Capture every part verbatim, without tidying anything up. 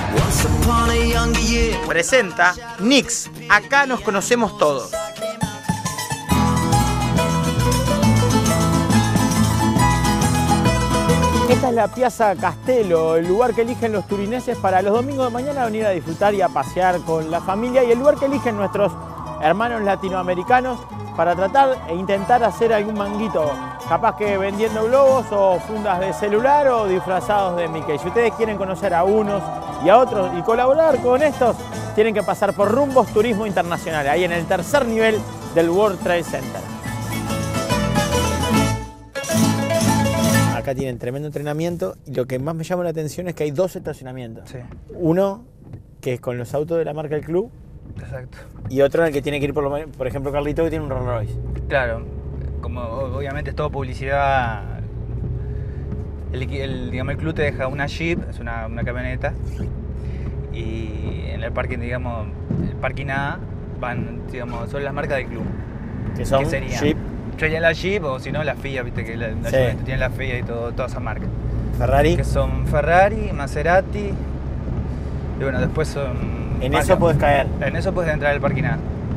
Presenta Nix, acá nos conocemos todos. Esta es la Piazza Castello, el lugar que eligen los turineses para los domingos de mañana venir a disfrutar y a pasear con la familia, y el lugar que eligen nuestros hermanos latinoamericanos para tratar e intentar hacer algún manguito, capaz que vendiendo globos o fundas de celular o disfrazados de Mickey. Si ustedes quieren conocer a unos y a otros y colaborar con estos, tienen que pasar por Rumbos Turismo Internacional, ahí en el tercer nivel del World Trade Center. Acá tienen tremendo entrenamiento y lo que más me llama la atención es que hay dos estacionamientos. Sí. Uno que es con los autos de la marca del club. Exacto. Y otro en el que tiene que ir, por, lo, por ejemplo, Carlito, que tiene un Rolls Royce. Claro, como obviamente es todo publicidad, el, el, digamos, el club te deja una Jeep, es una, una camioneta, y en el parking, digamos, el parking A van, digamos, son las marcas del club. Que son que serían, Jeep. Sería la Jeep o si no la Fiat, viste que la, la Sí. Jeep tiene la Fiat y todo, todas esas marcas. Ferrari. Que son Ferrari, Maserati, y bueno, después son... En marcas. eso puedes caer. En eso puedes entrar al parking A.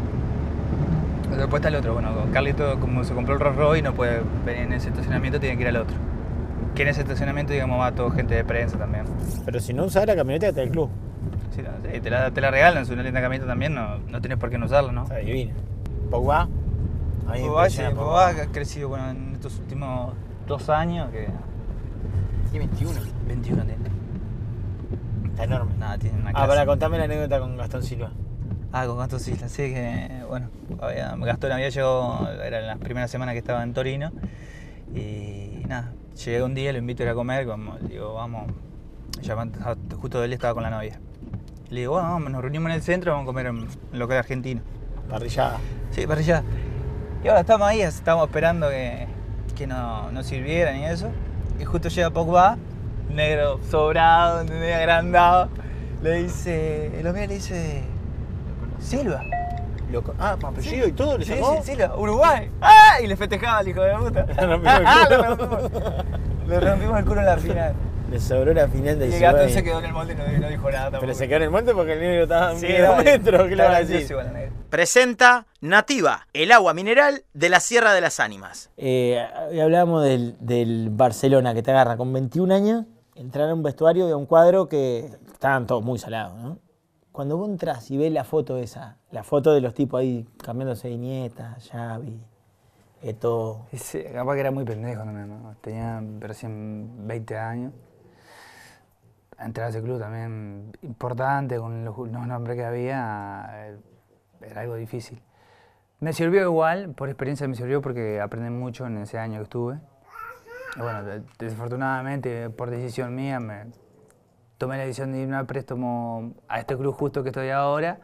Después está el otro, bueno, Carlito como se compró el Rolls Royce no puede venir en ese estacionamiento, tiene que ir al otro. Que en ese estacionamiento, digamos, va toda gente de prensa también. Pero si no usas la camioneta del club. Sí, no, sí, te, la, te la regalan, es una linda camioneta también, no, no tienes por qué no usarla, ¿no? Está divina. Pogba. A mí me Pogba, sí, impresiona Pogba ha crecido, bueno, en estos últimos dos años que... Tiene veintiuno. veintiuno tiene. Está enorme. Nada, tiene una Ah, clase. para contarme la anécdota con Gastón Silva. Ah, con Gastón Silva, sí que, bueno, había, Gastón había llegado, era la primera semana que estaba en Torino, y nada, llegué un día, lo invito a ir a comer, como, le digo, vamos, ya justo él estaba con la novia. Le digo, bueno, vamos, nos reunimos en el centro, vamos a comer en un local argentino. Parrillada. Sí, parrillada. Y ahora estamos ahí, estamos esperando que, que no, no sirvieran y eso, y justo llega Pogba, negro, sobrado, medio agrandado, le dice, lo mira y le dice, Silva. Loco. Ah, apellido y todo le Sí, sacó. sí, Silva, Uruguay. ¡Ah! Y le festejaba al hijo de puta. Le rompimos el Le culo. rompimos, le rompimos el culo en la final. Le sobró la final del Y el Silva. gato se quedó en el molde y no, no dijo nada tampoco. Pero se quedó en el monte porque el negro estaba a un Sí, kilómetro. ¿Qué le va a decir? Igual, negro. Presenta Nativa, el agua mineral de la Sierra de las Ánimas. Eh, hablábamos del, del Barcelona, que te agarra con veintiún años, entrar a un vestuario de un cuadro que estaban todos muy salados, ¿no? Cuando vos entras y ves la foto esa, la foto de los tipos ahí cambiándose de Iniesta, Xavi, Eto'o. Sí, capaz que era muy pendejo también, ¿no? Tenía recién veinte años. Entrar a ese club también importante, con los, los nombres que había, eh, era algo difícil. Me sirvió igual, por experiencia me sirvió porque aprendí mucho en ese año que estuve. Y bueno, desafortunadamente, por decisión mía, me tomé la decisión de irme a préstamo a este club justo que estoy ahora,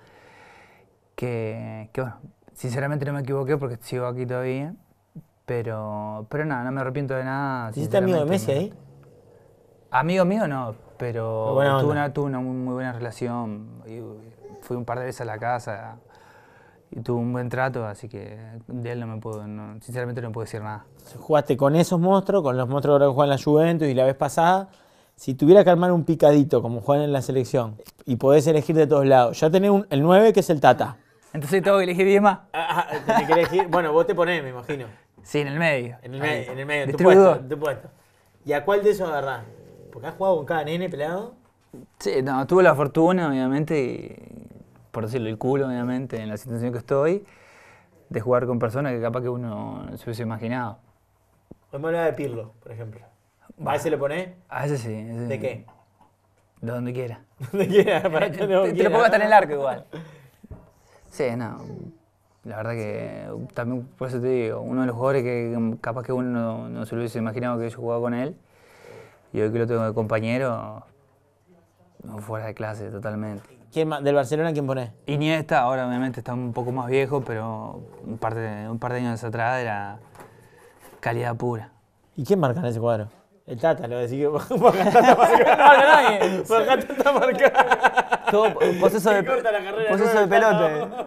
que, que bueno, sinceramente no me equivoqué porque sigo aquí todavía, pero, pero nada, no me arrepiento de nada. ¿Hiciste amigo de Messi ahí? Amigo mío no, pero Buena tuve onda. una, tuve una muy, muy buena relación, y fui un par de veces a la casa y tuve un buen trato, así que de él no me puedo, no, sinceramente no puedo decir nada. Jugaste con esos monstruos, con los monstruos que juegan en la Juventus y la vez pasada. Si tuviera que armar un picadito como juegan en la selección y podés elegir de todos lados, ya tenés un, el nueve que es el Tata. Entonces tengo que elegir diez más. Ah, ah, tenés que elegir, bueno, vos te ponés, me imagino. Sí, en el medio. En el, medio, en el medio, en tu Distribuidor. puesto, en tu puesto. ¿Y a cuál de esos agarrás? Porque has jugado con cada nene pelado. Sí, no, tuve la fortuna, obviamente, y, por decirlo, el culo, obviamente, en la situación que estoy, de jugar con personas que capaz que uno no se hubiese imaginado. Hoy me hablaba de Pirlo, por ejemplo. ¿A ese le ponés? A ese sí. Ese ¿De sí. qué? De donde quiera. ¿De quién? Para te, que no te lo quiera. pongo hasta en el arco igual. Sí, no. La verdad que también, por eso te digo, uno de los jugadores que capaz que uno no, no se lo hubiese imaginado que yo jugaba con él, y hoy que lo tengo de compañero, fuera de clase totalmente. ¿Quién más? ¿Del Barcelona quién ponés? Iniesta, ahora obviamente está un poco más viejo, pero un par de, un par de años atrás era calidad pura. ¿Y quién marca en ese cuadro? El Tata, lo decís que porque el Tata marca. No, no, nadie. Porque el Tata marca. Todo proceso de, corta la carrera proceso de nueva, pelota.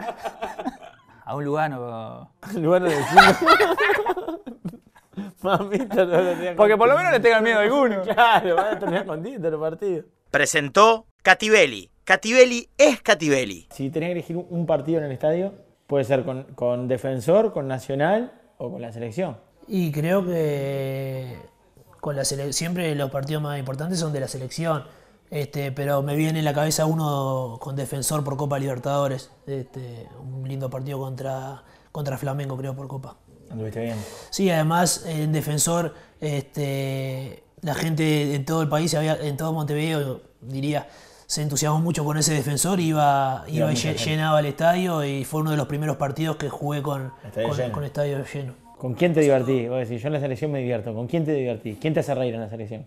A un Lugano. Lugano de cinco. Mamita, no lo tenía. Porque por lo menos le tengan miedo a alguno. Claro, van a terminar contigo los partidos. Presentó Cativelli. Cativelli es Cativelli. Si tenés que elegir un partido en el estadio, puede ser con, con Defensor, con Nacional o con la selección. Y creo que con la sele- siempre los partidos más importantes son de la selección. Este, pero me viene en la cabeza uno con Defensor por Copa Libertadores. Este, un lindo partido contra, contra Flamengo, creo, por Copa. ¿Anduviste bien? Sí, además en Defensor este, la gente en todo el país, había, en todo Montevideo, diría, se entusiasmó mucho con ese Defensor, iba, iba y lle- llenaba el estadio y fue uno de los primeros partidos que jugué con Estadio con, lleno. con estadio lleno. ¿Con quién te divertís? Vos decís, yo en la selección me divierto. ¿Con quién te divertís? ¿Quién te hace reír en la selección?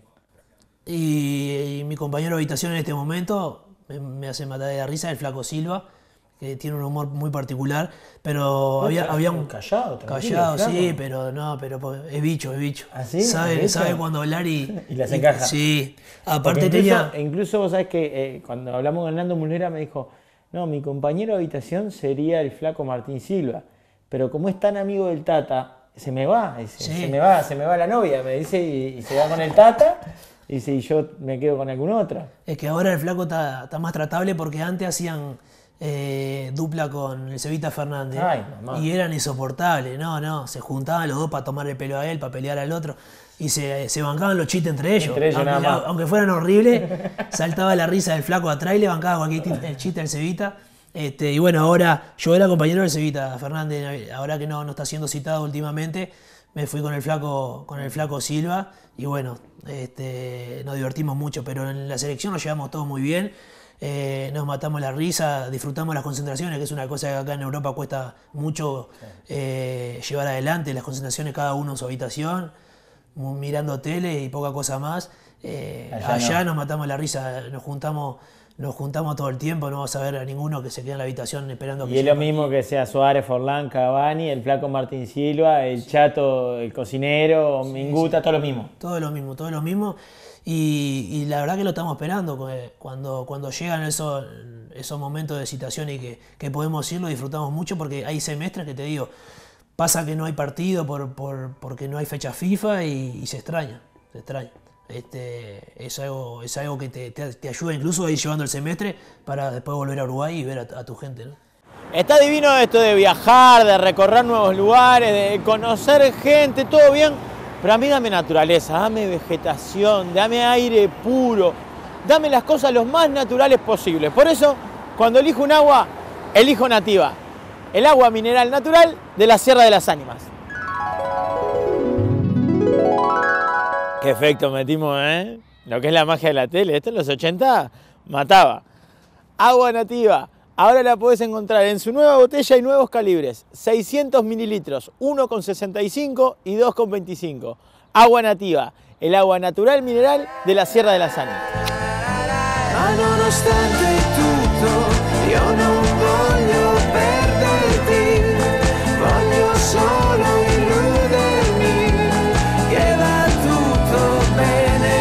Y, y mi compañero de habitación en este momento me, me hace matar de la risa, el Flaco Silva, que tiene un humor muy particular, pero había, había un... Callado, tranquilo, Callado, flaco. sí, pero no, pero po- es bicho, es bicho. ¿Ah, sí? Sabe, ¿Es sabe bicho? cuándo hablar y... Y las encaja. Sí, Porque aparte incluso, tenía... incluso vos sabés que eh, cuando hablamos con Nando Mulera me dijo, no, mi compañero de habitación sería el Flaco Martín Silva, pero como es tan amigo del Tata, se me va, dice, Sí. se me va, se me va la novia, me dice, y, y se va con el Tata, y dice, y yo me quedo con algún otro. Es que ahora el Flaco está, está más tratable porque antes hacían eh, dupla con el Cevita Fernández. Ay, mamá. Y eran insoportables, no, no, se juntaban los dos para tomar el pelo a él, para pelear al otro. Y se, se bancaban los chistes entre ellos. Entre ellos aunque, nada más. aunque fueran horribles, saltaba la risa del Flaco atrás y le bancaba cualquier tit- el chiste al Cevita. Este, y bueno, ahora yo era compañero del Cevita Fernández, ahora que no, no está siendo citado últimamente, me fui con el Flaco, con el Flaco Silva y bueno, este, nos divertimos mucho, pero en la selección nos llevamos todos muy bien. Eh, nos matamos la risa, disfrutamos las concentraciones, que es una cosa que acá en Europa cuesta mucho eh, llevar adelante, las concentraciones cada uno en su habitación, mu- mirando tele y poca cosa más. Eh, Allá allá no. nos matamos la risa, nos juntamos, nos juntamos todo el tiempo, no vas a ver a ninguno que se quede en la habitación esperando que Y es llegue lo el mismo que sea Suárez, Forlán, Cavani, el Flaco Martín Silva, el Chato, el cocinero, Minguta, todo lo mismo. Todo lo mismo, todo lo mismo. Y, y la verdad que lo estamos esperando. porque Cuando, cuando llegan esos, esos momentos de citación y que, que podemos ir, lo disfrutamos mucho porque hay semestres que te digo, pasa que no hay partido por, por, porque no hay fecha FIFA y, y se extraña, se extraña. Este, es, algo, es algo que te, te, te ayuda incluso a ir llevando el semestre para después volver a Uruguay y ver a, a tu gente, ¿no? Está divino esto de viajar, de recorrer nuevos lugares, de conocer gente, todo bien. Pero a mí dame naturaleza, dame vegetación, dame aire puro, dame las cosas lo más naturales posibles. Por eso, cuando elijo un agua, elijo Nativa, el agua mineral natural de la Sierra de las Ánimas. Qué efecto metimos, ¿eh? Lo que es la magia de la tele. Esto en los ochenta mataba. Agua Nativa. Ahora la podés encontrar en su nueva botella y nuevos calibres. seiscientos mililitros, uno con sesenta y cinco y dos con veinticinco. Agua Nativa, el agua natural mineral de la Sierra de las Ánimas. Ma nonostante tutto, io non voglio perderti, voglio solo illudermi che va tutto bene.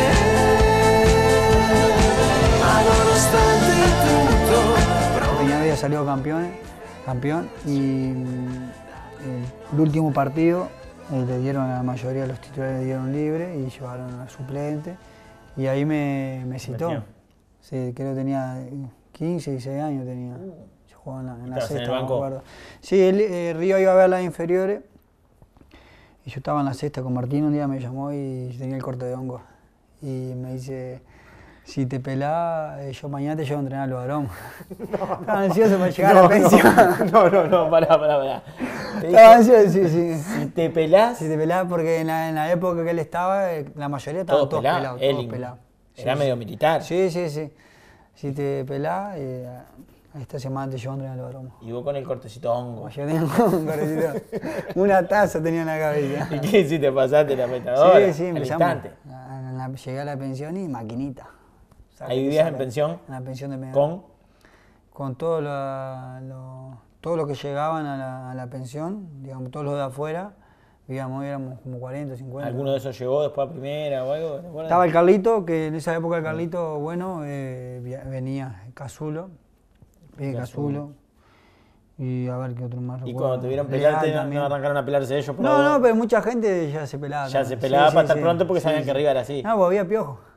Ma nonostante tutto, Peñarol había salido campeón, campeón y mm, el, el último partido eh, le dieron a la mayoría de los titulares le dieron libre y llevaron a suplente y ahí me, me citó. Metió. Sí, creo que tenía quince, dieciséis años tenía. Yo jugaba en la, en la ¿Estabas en el sexta, no me banco? acuerdo. Sí, el, eh, Río iba a ver las inferiores y yo estaba en la sexta con Martín, un día me llamó y tenía el corte de hongo y me dice, si te pelás, eh, yo mañana te llevo a entrenar al varón. Estaba ansioso para llegar a la pensión. No, no, no, pará, pará, pará. Te Estaba dijo, ansioso, sí, sí. si te pelás, Si te pelás, porque en la, en la época que él estaba, eh, la mayoría estaban todo todos pelado. pelados, Él todos in- pelados. era Sí, medio sí. militar. Sí, sí, sí. Si te pelás, eh, esta semana te llevo a entrenar al varón. Y vos con el cortecito hongo. Yo tenía un correcito, una taza tenía en la cabeza. ¿Y qué hiciste? ¿Pasaste la metadora? Sí, sí, al empezamos. instante. A- a la- llegué a la pensión y maquinita. Saque Ahí que vivías en sale. pensión En la pensión de Medellín. con... Con todo lo, lo- todo lo que llegaban a la, a la pensión, digamos, todos los de afuera, digamos, éramos como cuarenta, cincuenta. ¿Alguno de esos llegó después a primera o algo? ¿Te acuerdas? Estaba el Carlito, que en esa época el Carlito, bueno, eh, via- venía Casulo, eh, Casulo, y a ver qué otro más Y recuerdo. cuando te vieron Leal pelarte, no, también. no arrancaron a pelarse ellos por No, vos? no, pero mucha gente ya se pelaba. Ya también. se pelaba Sí, para sí, estar sí. pronto porque Sí, sabían sí. que arriba era así. No, pues había piojo.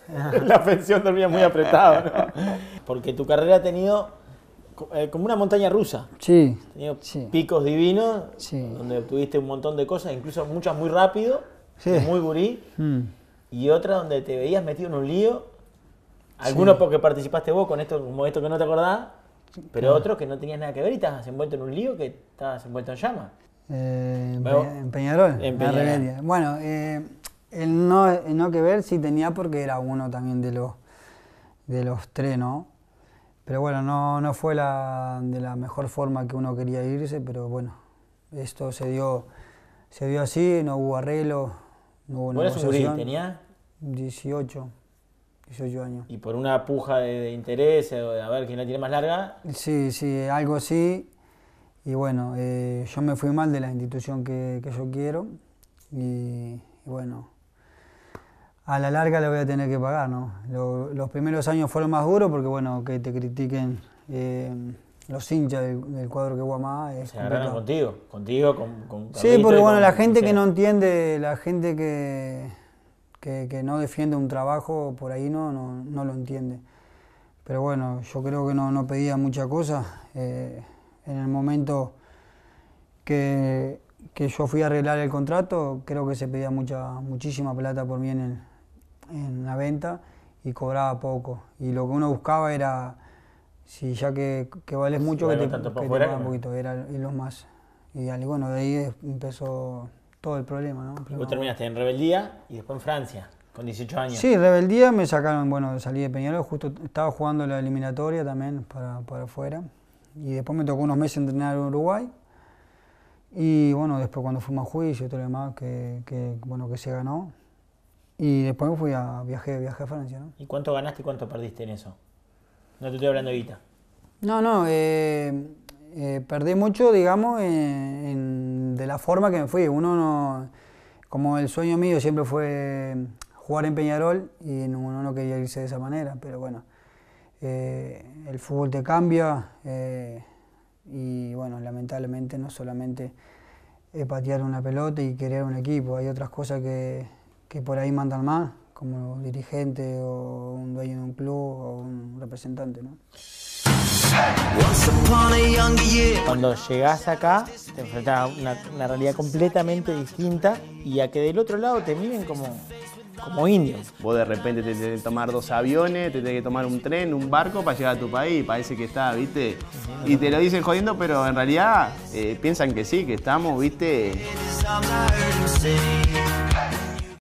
La pensión dormía muy apretado, ¿no? Porque tu carrera ha tenido eh, como una montaña rusa. Sí. Ha tenido Sí. picos divinos, Sí. donde obtuviste un montón de cosas, incluso muchas muy rápido, Sí. muy gurí, Mm. y otras donde te veías metido en un lío. Algunos Sí. porque participaste vos con esto, como esto que no te acordás, pero otros que no tenías nada que ver y estabas envuelto en un lío que estabas envuelto en llamas. Eh, en, Bueno, Pe- en Peñarol, en en Peñarol. Rebeldía. Bueno, eh, el, no, el no que ver sí tenía porque era uno también de los, de los tres, ¿no? Pero bueno, no, no fue la, de la mejor forma que uno quería irse, pero bueno, esto se dio, se dio así, no hubo arreglo, no hubo Vos eras un gurí, negociación. tenías, dieciocho, dieciocho años. y por una puja de, de interés, o de a ver quién la tiene más larga, Sí, sí, algo así. Y bueno, eh, yo me fui mal de la institución que, que yo quiero. Y, y bueno, a la larga le voy a tener que pagar, ¿no? Lo- los primeros años fueron más duros porque, bueno, que te critiquen eh, los hinchas del, del cuadro que Guamá es se agarraron complicado. contigo, contigo, con, con Sí, Carlito porque y bueno, con la gente que Michelle. no entiende, la gente que, que, que no defiende un trabajo, por ahí no, no, no lo entiende. Pero bueno, yo creo que no, no pedía mucha cosa. Eh, en el momento que, que yo fui a arreglar el contrato, creo que se pedía mucha, muchísima plata por mí en, el, en la venta y cobraba poco. Y lo que uno buscaba era, si ya que, que vales mucho, que valgo te, tanto por que te fuera pagan que un me- poquito, era y lo más ideal. Y bueno, de ahí empezó todo el problema, ¿no? Vos Problema- terminaste en Rebeldía y después en Francia, con dieciocho años. Sí, rebeldía, me sacaron, bueno, salí de Peñarol, justo estaba jugando la eliminatoria también para, para afuera. Y después me tocó unos meses entrenar en Uruguay. Y bueno, después cuando fuimos a juicio y todo lo demás, que, que, bueno, que se ganó. Y después me fui a, viajé, viajé a Francia, ¿no? ¿Y cuánto ganaste y cuánto perdiste en eso? No te estoy hablando de guita. No, no, eh, eh, perdí mucho, digamos, en- en- de la forma que me fui. Uno no, como el sueño mío siempre fue jugar en Peñarol y no- uno no quería irse de esa manera, pero bueno, eh, el fútbol te cambia eh, y bueno, lamentablemente no solamente es patear una pelota y querer un equipo, hay otras cosas que, que por ahí mandan más, como un dirigente o un dueño de un club o un representante, ¿no? Cuando llegás acá, te enfrentás a una, una realidad completamente distinta y a que del otro lado te miren como, como indios. Vos de repente te tenés que tomar dos aviones, te tenés que tomar un tren, un barco para llegar a tu país, parece que está, ¿viste? Y te lo dicen jodiendo, pero en realidad eh, piensan que sí, que estamos, ¿viste?